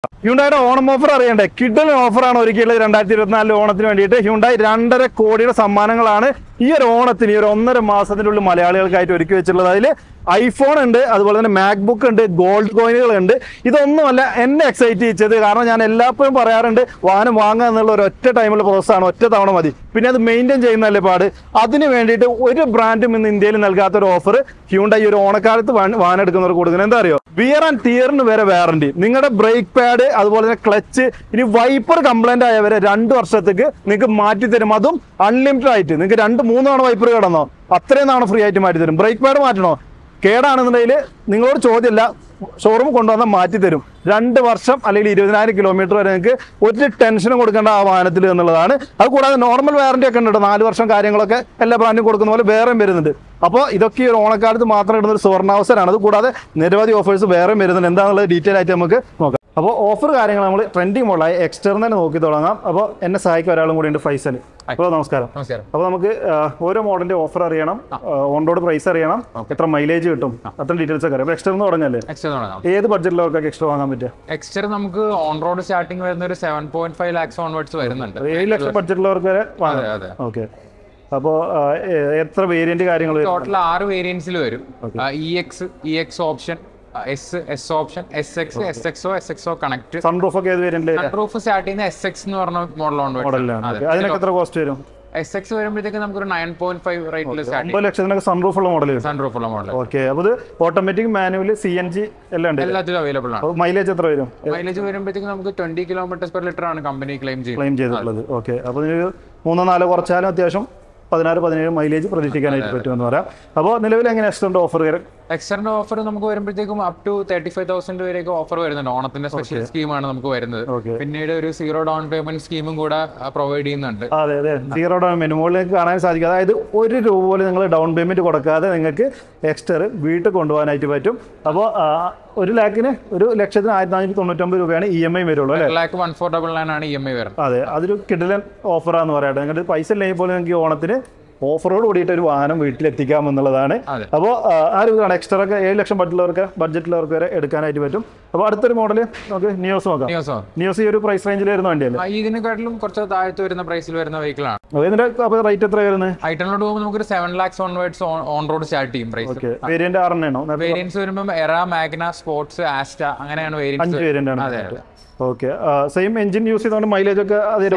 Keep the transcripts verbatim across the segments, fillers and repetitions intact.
ഹ്യുണ്ടായിയുടെ Onam offer അറിയണ്ടേ? കിഡിലൻ ഓഫറാണ് ഒരുക്കിയുള്ളത് രണ്ടായിരത്തി ഇരുപത്തിനാലിലെ ഓണത്തിന് വേണ്ടിയിട്ട്. ഹ്യുണ്ടായി രണ്ടര കോടിയുടെ സമ്മാനങ്ങളാണ് ഈ ഒരു ഓണത്തിന് ഈ ഒരു ഒന്നര മാസത്തിനുള്ളിൽ മലയാളികൾക്കായിട്ട് ഒരുക്കി വെച്ചിട്ടുള്ളത്. അതിൽ ഐഫോൺ ഉണ്ട്, അതുപോലെ തന്നെ മാക്ബുക്ക് ഉണ്ട്, ഗോൾഡ് കോയിനുകൾ ഉണ്ട്. ഇതൊന്നുമല്ല എന്നെ എക്സൈറ്റ് ചെയ്യിച്ചത്. കാരണം ഞാൻ എല്ലാപ്പോഴും പറയാറുണ്ട് വാഹനം വാങ്ങുക എന്നുള്ള ഒരു ഒറ്റ ടൈമുള്ള പ്രോസസ്സാണ്, ഒറ്റ തവണ മതി, പിന്നെ അത് മെയിൻറ്റെയിൻ ചെയ്യുന്നതല്ലേ പാട്. അതിന് വേണ്ടിയിട്ട് ഒരു ബ്രാൻഡും ഇന്ന് ഇന്ത്യയിൽ നൽകാത്തൊരു ഓഫർ ഹ്യുണ്ടായി ഒരു ഓണക്കാലത്ത് വാഹനം എടുക്കുന്നവർ കൊടുക്കുന്നത് എന്താ അറിയോ? വിയർ ആൻഡ് ടിയറിന് വരെ വാറണ്ടി. നിങ്ങളുടെ ബ്രേക്ക് പാഡ്, അതുപോലെ തന്നെ ക്ലച്ച്, ഇനി വൈപ്പർ കംപ്ലൈന്റ് ആയവരെ രണ്ട് വർഷത്തേക്ക് നിങ്ങൾക്ക് മാറ്റി തരും. അതും അൺലിമിറ്റഡ് ആയിട്ട്. നിങ്ങൾക്ക് രണ്ട് മൂന്ന് തവണ വൈപ്പർ കിടന്നോ അത്രയും തവണ ഫ്രീ ആയിട്ട് മാറ്റി തരും. ബ്രേക്ക് പാഡ് മാറ്റണോ, കേടാണെന്നുണ്ടെങ്കിൽ നിങ്ങളോട് ചോദ്യമല്ല, ഷോറൂം കൊണ്ടുവന്നാൽ മാറ്റി തരും. രണ്ട് വർഷം അല്ലെങ്കിൽ ഇരുപതിനായിരം കിലോമീറ്റർ വരെ നിങ്ങൾക്ക് ഒരു ടെൻഷനും കൊടുക്കേണ്ട ആ വാഹനത്തിൽ എന്നുള്ളതാണ്. അത് കൂടാതെ നോർമൽ വാറണ്ടി ഒക്കെ ഉണ്ട്, നാല് വർഷം കാര്യങ്ങളൊക്കെ എല്ലാ ബ്രാൻഡും കൊടുക്കുന്ന പോലെ വേറെയും വരുന്നുണ്ട്. അപ്പോൾ ഇതൊക്കെ ഈ ഒരു ഓണക്കാലത്ത് മാത്രം ഇടുന്ന ഒരു സുവർണാവസരമാണ്. അത് കൂടാതെ നിരവധി ഓഫേഴ്സ് വേറെയും വരുന്നുണ്ട്. എന്താണെന്നുള്ളത് ഡീറ്റെയിൽ ആയിട്ട് നമുക്ക് നോക്കാം. അപ്പോൾ ഓഫർ കാര്യങ്ങൾ നമ്മൾ ട്രെൻഡിങ് മോഡലായി എക്സ്റ്റേർന്ന് തന്നെ നോക്കി തുടങ്ങാം. അപ്പോൾ എന്നെ സഹായിക്കാൻ ഒരാളും കൂടി ഉണ്ട്, ഫൈസൽ. അപ്പോൾ നമസ്കാരം. അപ്പോൾ നമുക്ക് ഓരോ മോഡലിന്റെ ഓഫർ അറിയണം, ഓൺ റോഡ് പ്രൈസ് അറിയണം, എത്ര മൈലേജ് കിട്ടും, അത്ര ഡീറ്റെയിൽസ് ഒക്കെ അറിയാം. അപ്പോൾ എക്സ്റ്റേർന്ന് തുടങ്ങല്ലേ? ഏത് ബഡ്ജറ്റിലവർക്കൊക്കെ എക്സ്ട്രാ വാങ്ങാൻ പറ്റുക? എക്സ്റ്റർ നമുക്ക് ഓൺ റോഡ് സ്റ്റാർട്ടിംഗ് വരുന്ന ഒരു seven point five lakhs onwards വരുന്നുണ്ട്. ഏഴ് ലക്ഷം ബഡ്ജറ്റിലവർക്ക് വരെ വാങ്ങാം. ഓക്കെ. അപ്പോൾ എത്ര വേരിയന്റ് കാര്യങ്ങൾ? ടോട്ടൽ ആറ് വേരിയൻസിൽ വരും. E X, E X option, S, S option, S X, S X O, S X O connect. Sunroof ഒക്കെ ഏത് വേരിയന്റ്? സൺറൂഫ് സ്റ്റാർട്ട് ചെയ്യുന്ന എസ് എക്സ് എന്ന് പറഞ്ഞ മോഡൽ മോഡലാണ്. അതിനൊക്കെ എത്ര കോസ്റ്റ് വരും? എസ് എക്സ് വരുമ്പോഴത്തേക്ക് നമുക്ക് ഒരു നയൻ പോയിന്റ് ഫൈവ് റേറ്റിൽ ഒമ്പത് ലക്ഷത്തിനൊക്കെ സൺറൂഫ് ഉള്ള മോഡൽ. സൺറൂഫ് ഉള്ള മോഡൽ. ഓക്കെ. അപ്പോൾ ഇത് automatic, manual, C N G എല്ലാം ഉണ്ട്, എല്ലാത്തിലും അവൈലബിൾ ആണ്. മൈലേജ് എത്ര വരും? മൈലേജ് വരുമ്പോഴത്തേക്ക് നമുക്ക് ട്വന്റി കിലോമീറ്റർ പെർ ലിറ്റർ ആണ് കമ്പനി ക്ലെയിം ക്ലെയിം ചെയ്തിട്ടുള്ളത്. ഓക്കെ. അപ്പോൾ ഇതിന് മൂന്നോ നാലോ കുറച്ചാലും അത്യാവശ്യം പതിനാറ് പതിനേഴ് മൈലേജ് പ്രതീക്ഷിക്കാനായിട്ട് പറ്റുമെന്ന് പറയാം. അപ്പോൾ നിലവിൽ എങ്ങനെ എക്സ്റ്ററിന്റെ ഓഫർ? എക്സ്റ്ററിന്റെ ഓഫർ നമുക്ക് വരുമ്പോഴത്തേക്കും up to thirty five thousand വരെയൊക്കെ ഓഫർ വരുന്നുണ്ട്. ഓണത്തിന്റെ സ്പെഷ്യൽ സ്കീമാണ് നമുക്ക് വരുന്നത്. പിന്നീട് ഒരു സീറോ ഡൗൺ പേയ്മെന്റ് സ്കീമും കൂടെ പ്രൊവൈഡ് ചെയ്യുന്നുണ്ട്. അതെ അതെ, സീറോ ഡൗൺ പേയ്മെന്റ് മുകളിലേക്ക് കാണാൻ സാധിക്കും. അതായത് ഒരു രൂപ പോലും നിങ്ങൾ ഡൗൺ പേയ്മെന്റ് കൊടുക്കാതെ നിങ്ങൾക്ക് എക്സ്റ്റർ വീട്ടിൽ കൊണ്ടുപോകാനായിട്ട് പറ്റും. അപ്പോൾ ഒരു ലാഖിന് ഒരു ലക്ഷത്തിന് ആയിരത്തി നാനൂറ്റി തൊണ്ണൂറ്റൊമ്പത് രൂപയാണ് ഇ എം ഐ വരുള്ളൂ അല്ലേ? Lakh one four double nine ആണ് ഇ എം ഐ വരുന്നത്. അതെ, അതൊരു കിഡിലൻ ഓഫറാന്ന് പറയട്ടെ. നിങ്ങൾക്ക് പൈസ ഇല്ലെങ്കിൽ പോലും നിങ്ങൾക്ക് ഓണത്തിന് ഓഫറോട് കൂടിയിട്ട് ഒരു വാഹനം വീട്ടിലെത്തിക്കാം എന്നുള്ളതാണ്. അപ്പോൾ ആ ഒരു ഇതാണ് എക്സ്ട്രാ ഒക്കെ ഏഴ് ലക്ഷം ബഡ്ജറ്റിലവർക്ക് ബഡ്ജറ്റിലവർക്ക് വരെ എടുക്കാനായിട്ട് പറ്റും. അപ്പോൾ അടുത്തൊരു മോഡൽ നമുക്ക് നിയോസ് നോക്കാം. നിയോസ് ഈ ഒരു പ്രൈസ് റേഞ്ചിൽ വരുന്ന വണ്ടിയല്ലേ? ഇതിനെക്കാട്ടിലും കുറച്ച് താഴത്ത് വരുന്ന പ്രൈസിൽ വരുന്ന വെഹിക്കിൾ ആണ്. ഇതിന്റെ അപ്പോൾ റേറ്റ് എത്ര വരുന്നത്? ഐറ്റനിലോട്ട് പോകുമ്പോൾ നമുക്ക് seven lakhs onwards on road start ചെയ്യും പ്രൈസ്. വേരിയന്റ് ആറെണ്ണോ? വേരിയൻസ് വരുമ്പോൾ എറ, മാഗ്ന, സ്പോർട്സ്, ആസ്റ്റ അങ്ങനെയാണ് വേരിയൻസ്. അഞ്ച് വേരിയന്റ് ആണ്. അതെ. ഓക്കെ. സെയിം എഞ്ചിൻ യൂസ് ചെയ്തുകൊണ്ട് മൈലേജ് ഒക്കെ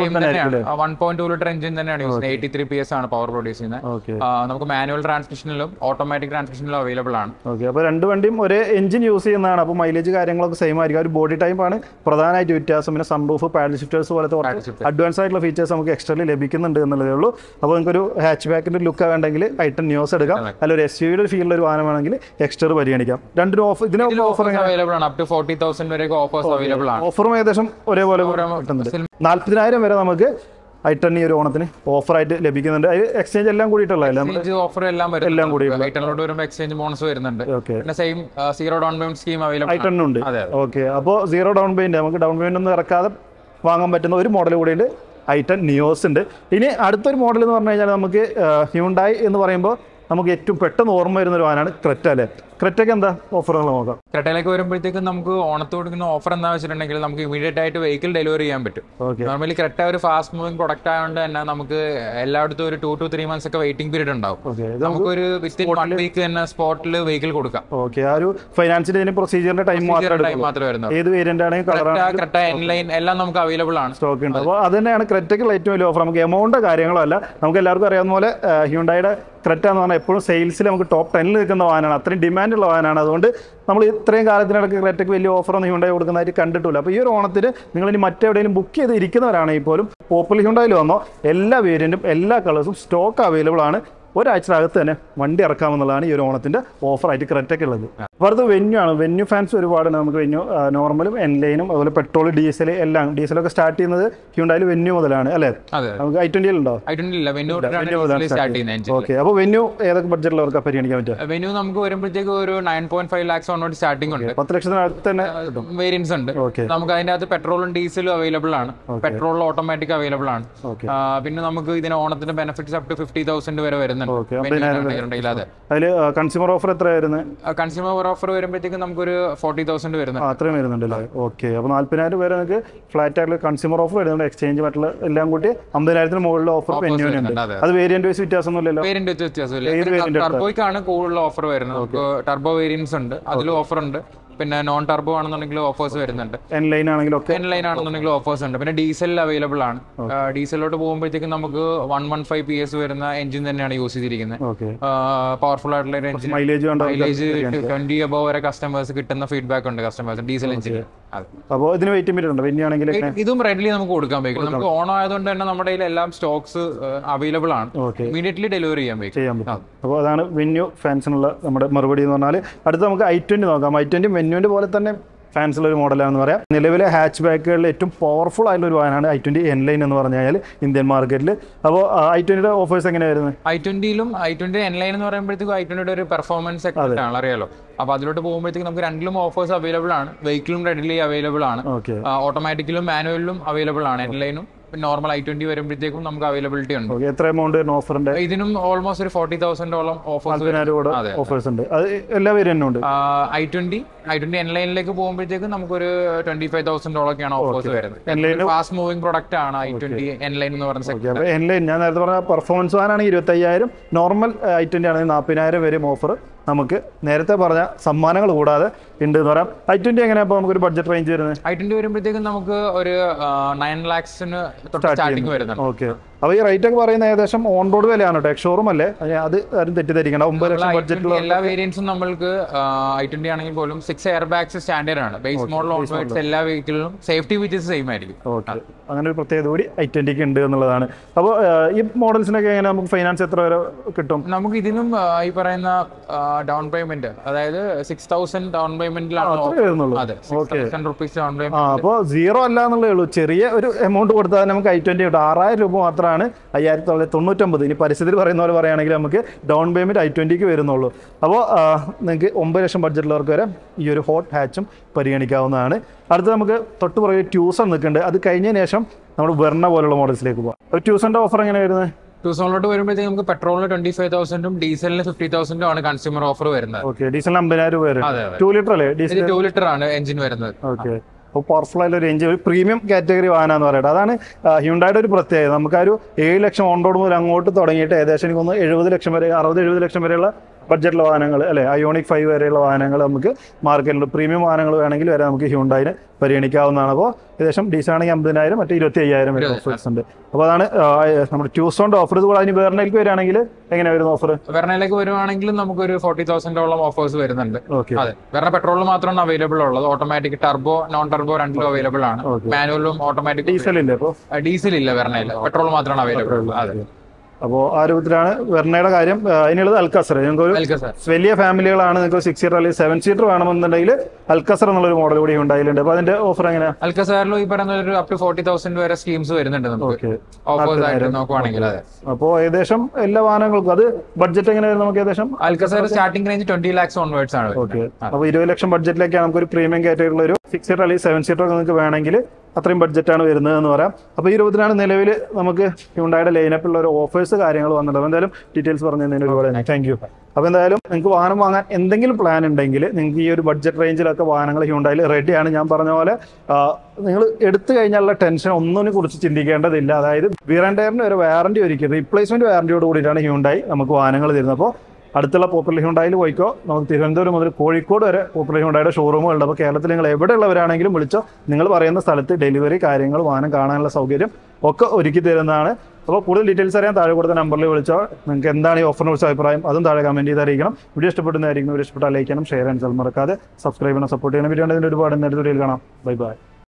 one point two litre engine തന്നെയാണ് യൂസ് ചെയ്യുന്നത്. എയ്റ്റി ത്രീ പി എസ് ആണ് പവർ പ്രൊഡ്യൂസ് ചെയ്യുന്നത്. നമുക്ക് മാനുവൽ ട്രാൻസ്മിഷനിലും ഓട്ടോമാറ്റിക് ട്രാൻസ്മിഷനിലും അവൈലബിൾ ആണ്. ഓക്കെ. അപ്പോൾ രണ്ട് വണ്ടിയും ഒരേ എഞ്ചിൻ യൂസ് ചെയ്യുന്നതാണ്. അപ്പോൾ മൈലേജ് കാര്യങ്ങളൊക്കെ സെയിം ആയിരിക്കും. ഒരു ബോഡി ടൈപ്പ് ആണ് പ്രധാനമായിട്ട് വ്യത്യാസം. പിന്നെ സൺറൂഫ്, പാഡൽ ഷിഫ്റ്റേഴ്സ് പോലത്തെ അഡ്വാൻസ് ആയിട്ടുള്ള ഫീച്ചേഴ്സ് നമുക്ക് എക്സ്ട്രാ ലഭിക്കുന്നുണ്ട് എന്നുള്ളതേ ഉള്ളൂ. അപ്പോൾ നിങ്ങൾക്ക് ഒരു ഹാച്ച് ബാക്കിന്റെ ലുക്ക് വേണ്ടെങ്കിൽ ഐറ്റൻ നിയോസ് എടുക്കാം. അല്ല ഒരു എസ് യുവിയുടെ ഫീൽഡിൽ ഒരു വാഹനം വേണമെങ്കിൽ എക്സ്ട്രാ പരിഗണിക്കാം. രണ്ടിനും ഓഫർ ഇതിന് ഓഫർ അവൈലബിൾ ആണ്. അപ് ടു ഫോർട്ടി തൗസൻഡ് വരെ ഓഫേഴ്സ് അവൈലബിൾ ആണ്. ഓഫറും ഏകദേശം ഒരേപോലെ കിട്ടുന്നുണ്ട്. നാല്പതിനായിരം വരെ നമുക്ക് ഐറ്റൻ ഈ ഒരു ഓണത്തിന് ഓഫറായിട്ട് ലഭിക്കുന്നുണ്ട്. എക്സ്ചേഞ്ച് എല്ലാം കൂടിയിട്ടുള്ള ഓഫർ എല്ലാം എല്ലാം കൂടി എക്സ്ചേഞ്ച് ബോണസ് വരുന്നുണ്ട്. Same zero down payment scheme available ഐറ്റനുണ്ട്. ഓക്കെ. അപ്പോൾ സീറോ ഡൗൺ പേയ്മെന്റ് നമുക്ക് ഡൗൺ പേയ്മെന്റ് ഒന്നും ഇറക്കാതെ വാങ്ങാൻ പറ്റുന്ന ഒരു മോഡൽ കൂടിയുണ്ട്, ഐറ്റൻ നിയോസ് ഉണ്ട്. ഇനി അടുത്തൊരു മോഡൽ എന്ന് പറഞ്ഞു കഴിഞ്ഞാൽ നമുക്ക് ഹ്യുണ്ടായി എന്ന് പറയുമ്പോൾ നമുക്ക് ഏറ്റവും പെട്ടെന്ന് ഓർമ്മ വരുന്ന ഒരു വാഹനമാണ് ക്രെറ്റ അല്ലേ? ക്രെറ്റയ്ക്ക് എന്താ ഓഫർ നോക്കാം. ക്രെറ്റയിലേക്ക് വരുമ്പോഴത്തേക്കും നമുക്ക് ഓണത്ത് കൊടുക്കുന്ന ഓഫർ എന്താ വെച്ചിട്ടുണ്ടെങ്കിൽ നമുക്ക് ഇമീഡിയറ്റ് ആയിട്ട് വെഹിക്കിൾ ഡെലിവറി ചെയ്യാൻ പറ്റും. നോർമലി ക്രെറ്റ ഒരു ഫാസ്റ്റ് മൂവിംഗ് പ്രൊഡക്റ്റ് ആയതുകൊണ്ട് തന്നെ നമുക്ക് എല്ലായിടത്തും ഒരു ടു ടു ത്രീ മന്ത്സ് ഒക്കെ വെയിറ്റിംഗ് പീരീഡ് ഉണ്ടാവും. നമുക്ക് ഒരു വിത്തിൻ വൺ വീക്ക് തന്നെ സ്പോട്ടിൽ വെഹിക്കിൾ കൊടുക്കാം. ഓക്കെ. ആ ഒരു ഫൈനാൻസിന്റെ പ്രൊസീജിയറിന്റെ ടൈം മാത്രമേ വരുന്നത്. ഏത് വേരിയന്റ് ആണെങ്കിൽ ക്രെറ്റ എൻലൈൻ എല്ലാം നമുക്ക് അവൈലബിൾ ആണ്, സ്റ്റോക്ക് ഉണ്ട്. അപ്പോൾ അത് തന്നെയാണ് ക്രെറ്റയ്ക്കുള്ള ഏറ്റവും വലിയ ഓഫർ. നമുക്ക് എമൗണ്ട് കാര്യങ്ങളോ അല്ല, നമുക്ക് എല്ലാവർക്കും അറിയാവുന്ന പോലെ ഹ്യുണ്ടായിയുടെ ക്രെറ്റ എന്ന് പറഞ്ഞാൽ എപ്പോഴും സെയിൽസിൽ നമുക്ക് ടോപ്പ് ടെന്നിൽ നിൽക്കുന്ന വാഹനമാണ്. അത്രയും ഡിമാൻഡുള്ള വാഹനമാണ്. അതുകൊണ്ട് നമ്മൾ ഇത്രയും കാലത്തിനിടയ്ക്ക് ക്രെറ്റയ്ക്ക് വലിയ ഓഫറൊന്നും ഹ്യുണ്ടായി കൊടുക്കുന്നതായിട്ട് കണ്ടിട്ടില്ല. അപ്പോൾ ഈ ഒരു ഓണത്തിന് നിങ്ങൾ ഇനി മറ്റെവിടെയെങ്കിലും ബുക്ക് ചെയ്ത് ഇരിക്കുന്നവരാണെങ്കിൽ പോലും പോപ്പുലർ ഹ്യുണ്ടായിൽ വന്നോ എല്ലാ വേരിയൻറ്റും എല്ലാ കളേഴ്സും സ്റ്റോക്ക് അവൈലബിൾ ആണ്. ഒരാഴ്ചക്കകത്ത് തന്നെ വണ്ടി ഇറക്കാമെന്നുള്ളതാണ് ഈ ഒരു ഓണത്തിന്റെ ഓഫറായിട്ട് ക്രെറ്റയ്ക്ക് ഉള്ളത്. അപ്പോൾ അടുത്ത് വെന്യൂ ആണ്. വെന്യൂ ഫാൻസ് ഒരുപാടുണ്ട്. നമുക്ക് വെന്യൂ നോർമലും എൻലൈനും അതുപോലെ പെട്രോൾ, ഡീസൽ എല്ലാം. ഡീസലൊക്കെ സ്റ്റാർട്ട് ചെയ്യുന്നത് ഹ്യുണ്ടായിൽ വെന്യൂ മുതലാണ് അല്ലേ? നമുക്ക് ഐ ട്വന്റി ഉണ്ടോ? ഓക്കെ. അപ്പോൾ വെന്യൂ ഏതൊക്കെ ബഡ്ജറ്റിലവർക്ക് പരിഗണിക്കാൻ പറ്റുക? വെന്യൂ നമുക്ക് വരുമ്പോഴത്തേക്ക് ഒരു nine point five lakhs onwards starting ഉണ്ട്. പത്ത് ലക്ഷത്തിനകത്ത് തന്നെ വേരിയൻസ് ഉണ്ട്. നമുക്ക് അതിന്റെ അകത്ത് പെട്രോളും ഡീസലും അവൈലബിൾ ആണ്. പെട്രോൾ ഓട്ടോമാറ്റിക് അവൈലബിൾ ആണ്. പിന്നെ നമുക്ക് ഇതിന് ഓണത്തിന്റെ benefits up to fifty thousand വരെ വരുന്നുണ്ട്. വരുന്നുണ്ട്. അതെ, അതിൽ കൺസ്യൂമർ ഓഫർ എത്രയായിരുന്നു? കൺസ്യൂമർ ഓഫർ വരുമ്പോഴത്തേക്കും നമുക്കൊരു ഫോർട്ടി തൗസൻഡ് വരുന്നുണ്ട്. അത്രയും വരുന്നുണ്ടല്ലോ. ഓക്കെ, അപ്പോൾ നാല്പതിനായിരം വരെ നിങ്ങൾക്ക് ഫ്ലാറ്റ് ആയിട്ടുള്ള കൺസ്യൂമർ ഓഫർ വരുന്നുണ്ട്. എക്സ്ചേഞ്ച് മറ്റുള്ള എല്ലാം കൂട്ടി അമ്പതിനായിരത്തിന് മുകളിൽ ഓഫർ വെന്യൂനുണ്ട്. അത് വേരിയന്റ് വൈസ് വ്യത്യാസമൊന്നുമില്ലല്ലോ? വേരിയന്റ് വ്യത്യാസമില്ല. ടർബോയ്ക്കാണ് കൂടുതൽ ഓഫർ വരുന്നത്. ടർബോ വേരിയൻസ് ഉണ്ട്, അതിലും ഓഫർ ഉണ്ട്. പിന്നെ നോൺ ടർബോ ആണെന്നുണ്ടെങ്കിൽ ഓഫേഴ്സ് വരുന്നുണ്ട്. എൻ ലൈൻ ആണെങ്കിലും എൻ ലൈൻ ആണെന്നുണ്ടെങ്കിൽ ഓഫേഴ്സ് ഉണ്ട്. പിന്നെ ഡീസലിൽ അവൈലബിൾ ആണ്. ഡീസലിലോട്ട് പോകുമ്പോഴത്തേക്കും നമുക്ക് one one five P S വരുന്ന എഞ്ചിൻ തന്നെയാണ് യൂസ് ചെയ്തിരിക്കുന്നത്. പവർഫുൾ ആയിട്ടുള്ള ഒരു എഞ്ചിൻ. മൈലേജ് ട്വന്റി അബവ് വരെ കസ്റ്റമേഴ്സ് കിട്ടുന്ന ഫീഡ്ബാക്ക് ഉണ്ട് കസ്റ്റമേഴ്സ് ഡീസൽ എഞ്ചിൻ. അപ്പോൾ ഇതിന് വെയിറ്റിംഗ് പീരീഡ് ഉണ്ട്. വെന്യാണെങ്കിൽ ഇതും റെഡ്ലി നമുക്ക് കൊടുക്കാൻ പറ്റും. നമുക്ക് ഓൺ ആയതുകൊണ്ട് തന്നെ നമ്മുടെ കയ്യിൽ എല്ലാം സ്റ്റോക്സ് അവൈലബിൾ ആണ്. ഇമീഡിയറ്റ്ലി ഡെലിവറി ചെയ്യാൻ പറ്റും. അപ്പോൾ അതാണ് വെന്യൂ ഫാൻസിനുള്ള നമ്മുടെ മറുപടി എന്ന് പറഞ്ഞാൽ. അടുത്ത് നമുക്ക് ഐ ട്വന്റി നോക്കാം. ഐ ട്വന്റി വെന്യൂവിന്റെ പോലെ തന്നെ ഫാൻസിലുള്ള ഒരു മോഡലാണെന്ന് പറയാം. നിലവിലെ ഹാച്ച് ബാക്കുകളിൽ ഏറ്റവും പവർഫുൾ ആയിട്ടുള്ള ഒരു വാഹനമാണ് ഐ ട്വന്റി എൻ ലൈൻ എന്ന് പറഞ്ഞു കഴിഞ്ഞാൽ ഇന്ത്യൻ മാർക്കറ്റിൽ. അപ്പോൾ ഐ ട്വന്റിയുടെ ഓഫേഴ്സ് എങ്ങനെയാണ് വരുന്നത്? ഐ ട്വന്റിയിലും ഐ ട്വന്റി എൻ ലൈൻ എന്ന് പറയുമ്പോഴത്തേക്കും ഐ ട്വന്റിയുടെ ഒരു പെർഫോമൻസ് ആണ്, അറിയാലോ. അപ്പോൾ അതിലോട്ട് പോകുമ്പോഴത്തേക്കും നമുക്ക് രണ്ടിലും ഓഫേഴ്സ് അവൈലബിൾ ആണ്. വെഹിക്കിളും റെഡിലി അവൈലബിൾ ആണ്. ഓട്ടോമാറ്റിക്കലും മാനുവലും അവൈലബിൾ ആണ്. എൻ ലൈനും നോർമൽ ഐ ട്വന്റി വരുമ്പോഴത്തേക്കും നമുക്ക് അവൈലബിലിറ്റി ഉണ്ട്. എത്ര എമൗണ്ട് ഓഫറിന്റെ? ഇതിനും ഓൾമോസ്റ്റ് ഒരു ഫോർട്ടി തൗസൻഡോളം ഓഫേഴ്സ് ഉണ്ട്. അത് എല്ലാ വേരിയന്റും ഉണ്ട്. I twenty I twenty N ലൈനിലേക്ക് പോകുമ്പോഴത്തേക്കും നമുക്കൊരു ട്വന്റി ഫൈവ് തൗസൻഡോളൊക്കെയാണ് ഓഫേഴ്സ് വരുന്നത്. ഫാസ്റ്റ് മൂവിംഗ് പ്രൊഡക്റ്റ് ആണ് ഐ ട്വന്റി എൻ ലൈൻ എന്ന് പറഞ്ഞ സെഗ്മെന്റ്. എൻ ലൈൻ ഞാൻ നേരത്തെ പറഞ്ഞ പെർഫോമൻസ് വാനാണെങ്കിൽ ഇരുപത്തി അയ്യായിരം, നോർമൽ ഐ ട്വന്റി ആണെങ്കിൽ നാൽപ്പതിനായിരം വരെയും ഓഫർ നമുക്ക് നേരത്തെ പറഞ്ഞ സമ്മാനങ്ങൾ കൂടാതെ ഉണ്ട് എന്ന് പറയാം. ഐ ട്വന്റി എങ്ങനെയാ അപ്പോൾ നമുക്കൊരു ബഡ്ജറ്റ് റേഞ്ച് വരുന്നത്? ഐ ട്വന്റി വരുമ്പോഴത്തേക്കും നമുക്ക് ഒരു നയൻ ലാക്സിന് സ്റ്റാർട്ടിംഗ് വരുന്നത്. ഓക്കെ, അപ്പോൾ ഈ റേറ്റ് ഒക്കെ പറയുന്നത് ഏകദേശം ഓൺ റോഡ് വിലയാണ് കേട്ടോ, എക്സ്ഷോറും അല്ലേ? അത് ആരും തെറ്റിദ്ധരിക്കണം. ഒമ്പത് ലക്ഷം ബഡ്ജറ്റിലുള്ള എല്ലാ വേരിയൻസും നമ്മൾക്ക് ഐ ട്വന്റി ആണെങ്കിൽ പോലും സിക്സ് എയർ ബാഗ്സ് സ്റ്റാൻഡേർഡ് ആണ്. ബേസ് മോഡൽ ഓൺവേർഡ്സ് എല്ലാ വെഹിക്കിളിലും സേഫ്റ്റി ഫീച്ചേഴ്സ് സെയിം ആയിരിക്കും. ഓക്കെ, അങ്ങനെ ഒരു പ്രത്യേകത കൂടി ഐ ട്വന്റിക്ക് ഉണ്ട് എന്നുള്ളതാണ്. അപ്പോൾ ഈ മോഡൽസിനൊക്കെ എങ്ങനെ നമുക്ക് ഫൈനാൻസ് എത്ര വരെ കിട്ടും? നമുക്ക് ഇതിനും ഈ പറയുന്ന ഡൗൺ പേയ്മെന്റ്, അതായത് സിക്സ് തൗസൻഡ് ഡൗൺ പേയ്മെന്റിലാണ്. അപ്പോൾ സീറോ അല്ല എന്നുള്ളേ ഉള്ളൂ. ചെറിയ ഒരു എമൗണ്ട് കൊടുത്താൽ നമുക്ക് ഐ ട്വന്റി കിട്ടും. ആറായിരം രൂപ മാത്രമാണ് അയ്യായിരത്തി തൊള്ളായിരത്തി തൊണ്ണൂറ്റൊമ്പത്. ഇനി പരിസ്ഥിതി പറയുന്ന പോലെ പറയുകയാണെങ്കിൽ നമുക്ക് ഡൗൺ പേയ്മെന്റ് ഐ ട്വന്റിക്ക് വരുന്നുള്ളൂ. അപ്പോൾ നിങ്ങൾക്ക് ഒമ്പത് ലക്ഷം ബഡ്ജറ്റുള്ളവർക്ക് വരെ ഈ ഒരു ഹോട്ട് ഹാച്ചും പരിഗണിക്കാവുന്നതാണ്. അടുത്ത് നമുക്ക് തൊട്ട് പുറകെ ട്യൂസൺ നിൽക്കുന്നുണ്ട്. അത് കഴിഞ്ഞതിന് ശേഷം നമ്മൾ വെർണ പോലുള്ള മോഡൽസിലേക്ക് പോകാം. അപ്പോൾ ട്യൂസന്റെ ഓഫർ എങ്ങനെ വരുന്നത്? ട്യൂസോണിലോട്ട് വരുമ്പോഴത്തേക്ക് നമുക്ക് പെട്രോളിന് ട്വന്റി ഫൈവ് തൗസൻഡും ഡീസലിന് ഫിഫ്റ്റി തൗസൻഡും ആണ് കൺസ്യൂമർ ഓഫർ വരുന്നത്. ഓക്കെ, ഡീസലിന് അമ്പതിനായിരം രൂപ വരും. ടു ലിറ്റർ അല്ലേ? ഡീസൽ ടു ലിറ്റർ ആണ് എഞ്ചിൻ വരുന്നത്. ഓക്കെ, അപ്പോൾ പവർഫുൾ ആയിട്ടുള്ള ഒരു എഞ്ചിൻ, ഒരു പ്രീമിയം കാറ്റഗറി വാഹനമെന്ന് പറയുന്നത്. അതാണ് ഹ്യുണ്ടായുടെ ഒരു പ്രത്യേകത. നമുക്ക് ആ ഒരു ഏഴ് ലക്ഷം ഓൺ റോഡ് മുതൽ അങ്ങോട്ട് തുടങ്ങിയിട്ട് ഏകദേശം എനിക്ക് തോന്നുന്നു എഴുപത് ലക്ഷം വരെ, അറുപത് എഴുപത് ലക്ഷം വരെയുള്ള ബഡ്ജറ്റുള്ള വാഹനങ്ങൾ അല്ലെ, അയോണിക് ഫൈവ് വരെയുള്ള വാഹനങ്ങൾ നമുക്ക് മാർക്കറ്റിൽ പ്രീമിയം വാഹനങ്ങൾ വേണമെങ്കിൽ വരെ നമുക്ക് ഹ്യുണ്ടായിന് പരിഗണിക്കാവുന്നതാണ്. അപ്പോൾ ഏകദേശം ഡീസൽ ആണെങ്കിൽ അമ്പതിനായിരം, മറ്റേ ഇരുപത്തി അയ്യായിരം വരെ ഓഫേഴ്സ് ഉണ്ട്. അപ്പോൾ അതാണ് നമ്മുടെ ട്യൂസോണിന്റെ ഓഫർ. ഇത് കൂടെ അതിന് വെർണയിലേക്ക് വരികയാണെങ്കിൽ എങ്ങനെ വരുന്ന ഓഫർ? വെർണയിലേക്ക് വരുവാണെങ്കിൽ നമുക്കൊരു ഫോർട്ടി തൗസൻഡോളം ഓഫേഴ്സ് വരുന്നുണ്ട്. അതെ, വെർണ പെട്രോളിൽ മാത്രമാണ് അവൈലബിൾ ഉള്ളത്. ഓട്ടോമാറ്റിക് ടർബോ നോൺ ടർബോ രണ്ടിലും അവൈലബിൾ ആണ്. മാനുവലും ഓട്ടോമാറ്റിക്. ഡീസൽ ഇല്ല? ഇപ്പോൾ ഡീസൽ ഇല്ല വെർണയിൽ, പെട്രോൾ മാത്രമാണ് അവൈലബിൾ ഉള്ളത്. അതെ, അപ്പോൾ ആ രൂപത്തിലാണ് വെർണയുടെ കാര്യം. അതിനുള്ളത് അൽക്കസർ. നിങ്ങൾക്ക് ഒരു വലിയ ഫാമിലികളാണ്, നിങ്ങൾക്ക് സിക്സ് സീറ്റർ അല്ലെങ്കിൽ സെവൻ സീറ്റർ വേണമെന്നുണ്ടെങ്കിൽ അൽക്കസർ എന്നുള്ളൊരു മോഡൽ കൂടി ഉണ്ടായിട്ടുണ്ട്. അപ്പോൾ അതിന്റെ ഓഫർ എങ്ങനെയാണ്? അൽക്കസാറിലും ഈ പറയുന്ന ഒരു അപ് ടു ഫോർട്ടി തൗസൻഡ് വരെ സ്കീംസ് വരുന്നുണ്ട് നമുക്ക് ഓഫേഴ്സ് ആയിട്ട് നോക്കുവാണെങ്കിൽ. അതെ, അപ്പോൾ ഏകദേശം എല്ലാ വാഹനങ്ങൾക്കും അത് ബഡ്ജറ്റ് എങ്ങനെ വരും നമുക്ക്? ഏകദേശം Alcazar starting range twenty lakhs onwards ആണ്. ഓക്കെ, അപ്പോൾ ഇരുപത് ലക്ഷം ബഡ്ജറ്റിലേക്കാണ് നമുക്ക് ഒരു പ്രീമിയം കാറ്റഗറിയുള്ള ഒരു സിക്സ് സീറ്റർ അല്ലെങ്കിൽ സെവൻ സീറ്റർ നിങ്ങൾക്ക് വേണമെങ്കിൽ അത്രയും ബഡ്ജറ്റാണ് വരുന്നത് എന്ന് പറയാം. അപ്പോൾ ഈ രൂപത്തിലാണ് നിലവിൽ നമുക്ക് ഹ്യുണ്ടായുടെ ലൈനപ്പിലുള്ള ഒരു ഓഫേഴ്സ് കാര്യങ്ങൾ വന്നിട്ടുണ്ട്. എന്തായാലും ഡീറ്റെയിൽസ് പറഞ്ഞു തന്നതിന് ഒരുപാട് താങ്ക് യു. അപ്പോൾ എന്തായാലും നിങ്ങൾക്ക് വാഹനം വാങ്ങാൻ എന്തെങ്കിലും പ്ലാൻ ഉണ്ടെങ്കിൽ നിങ്ങൾക്ക് ഈ ഒരു ബഡ്ജറ്റ് റേഞ്ചിലൊക്കെ വാഹനങ്ങൾ ഹ്യുണ്ടായിൽ റെഡിയാണ്. ഞാൻ പറഞ്ഞ പോലെ നിങ്ങൾ എടുത്തു കഴിഞ്ഞാലുള്ള ടെൻഷൻ ഒന്നിനെ കുറിച്ച് ചിന്തിക്കേണ്ടതില്ല. അതായത് വിയർ ആൻഡ് ടയറിന് ഒരു വാറണ്ടി ഒരുക്കി റീപ്ലേസ്മെന്റ് വാറണ്ടിയോട് കൂടിയിട്ടാണ് ഹ്യുണ്ടായി നമുക്ക് വാഹനങ്ങൾ തരുന്നത്. അപ്പോൾ അടുത്തുള്ള പോപ്പുലർ ഹ്യുണ്ടായിൽ പോയിക്കോ. നമുക്ക് തിരുവനന്തപുരം മുതൽ കോഴിക്കോട് വരെ പോപ്പുലർ ഹ്യുണ്ടായുടെ ഷോറൂമുകളുണ്ട്. അപ്പോൾ കേരളത്തിൽ നിങ്ങൾ എവിടെയുള്ളവരാണെങ്കിലും വിളിച്ചോ, നിങ്ങൾ പറയുന്ന സ്ഥലത്ത് ഡെലിവറി കാര്യങ്ങൾ വാഹനം കാണാനുള്ള സൗകര്യം ഒക്കെ ഒരുക്കി തരുന്നതാണ്. അപ്പോൾ കൂടുതൽ ഡീറ്റെയിൽസ് അറിയാൻ താഴെ കൊടുത്ത നമ്പറിൽ വിളിച്ചോ. നിങ്ങൾക്ക് എന്താണ് ഈ ഓഫറിനെ കുറിച്ച് അഭിപ്രായം അതും താഴെ കമൻറ്റ് ചെയ്ത് അറിയിക്കണം. വീഡിയോ ഇഷ്ടപ്പെടുന്നതായിരിക്കും. വീഡിയോ ഇഷ്ടപ്പെട്ടാൽ ലൈക്ക് ചെയ്യണം, ഷെയർ ചെയ്യാൻ മറക്കാതെ സബ്സ്ക്രൈബ് ചെയ്യണം, സപ്പോർട്ട് ചെയ്യണം. വീഡിയോ ഉണ്ടെങ്കിൽ ഒരുപാട് നേരത്തെ വീഡിയോയിൽ കാണാം. Bye by.